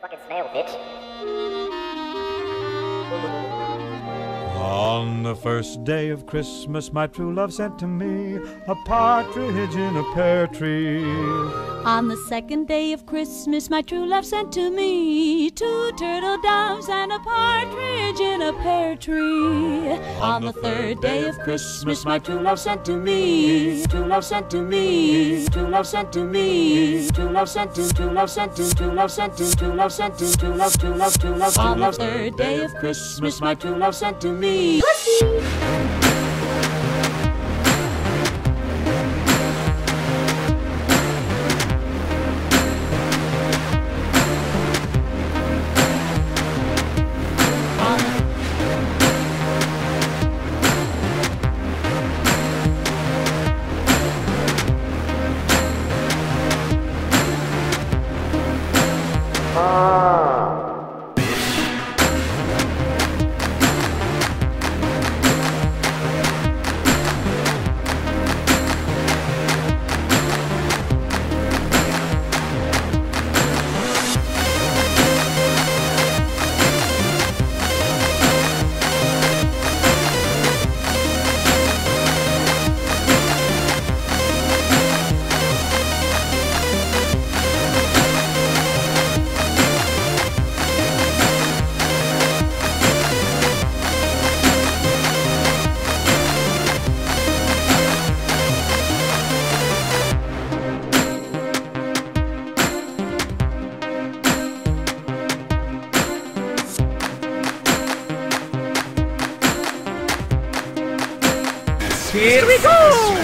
Fucking snail, bitch. On the first day of Christmas, my true love sent to me a partridge in a pear tree. On the second day of Christmas, my true love sent to me 2 turtle doves and a partridge in a pear tree. On the third day of Christmas, my true love sent to me, true love sent to me, true love sent to me, true love sent to, true love sent to, true love sent to, true love sent to, true love, true love, true love. On the third day of Christmas, my true love sent to me. Pussy. Here we go!